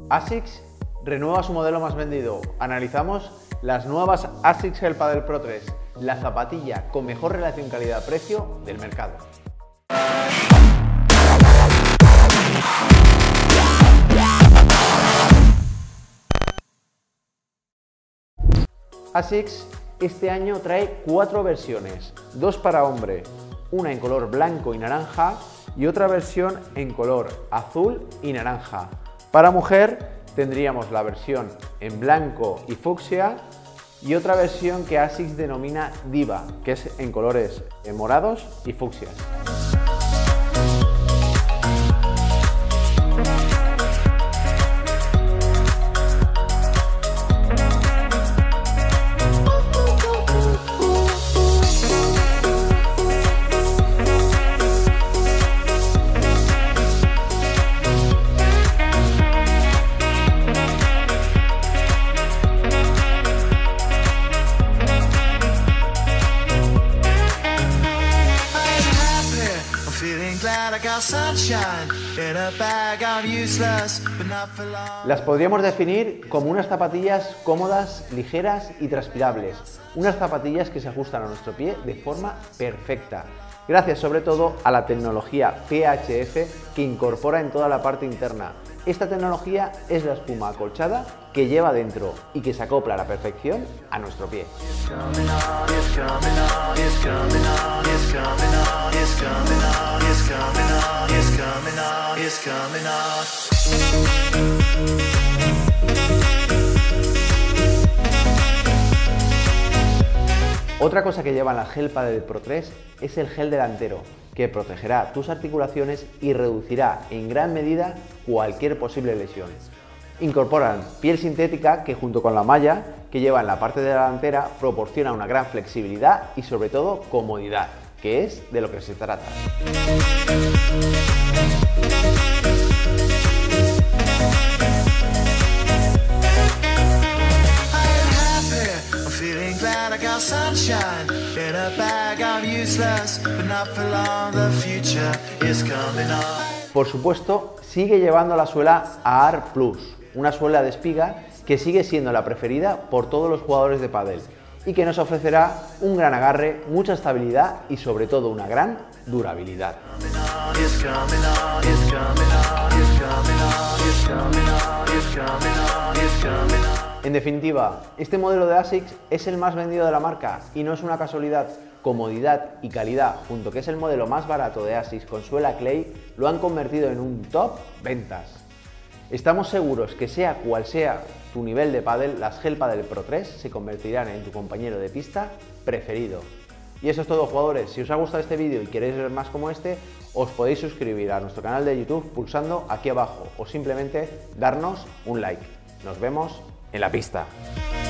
ASICS renueva su modelo más vendido. Analizamos las nuevas ASICS Gel Padel Pro 3, la zapatilla con mejor relación calidad-precio del mercado. ASICS este año trae 4 versiones, 2 para hombre, una en color blanco y naranja y otra versión en color azul y naranja. Para mujer tendríamos la versión en blanco y fucsia y otra versión que ASICS denomina Diva, que es en colores morados y fucsias. Las podríamos definir como unas zapatillas cómodas, ligeras y transpirables, unas zapatillas que se ajustan a nuestro pie de forma perfecta, gracias sobre todo a la tecnología PHF que incorpora en toda la parte interna. Esta tecnología es la espuma acolchada que lleva dentro y que se acopla a la perfección a nuestro pie. Otra cosa que llevan las Gel Padel Pro 3 es el gel delantero, que protegerá tus articulaciones y reducirá en gran medida cualquier posible lesión. Incorporan piel sintética que junto con la malla que lleva en la parte delantera proporciona una gran flexibilidad y sobre todo comodidad, que es de lo que se trata. Por supuesto, sigue llevando la suela AR Plus, una suela de espiga que sigue siendo la preferida por todos los jugadores de pádel y que nos ofrecerá un gran agarre, mucha estabilidad y sobre todo una gran durabilidad. En definitiva, este modelo de ASICS es el más vendido de la marca y no es una casualidad. Comodidad y calidad, junto que es el modelo más barato de ASICS con suela Clay, lo han convertido en un top ventas. Estamos seguros que sea cual sea tu nivel de pádel, las Gel Padel Pro 3 se convertirán en tu compañero de pista preferido. Y eso es todo, jugadores. Si os ha gustado este vídeo y queréis ver más como este, os podéis suscribir a nuestro canal de YouTube pulsando aquí abajo o simplemente darnos un like. Nos vemos en la pista.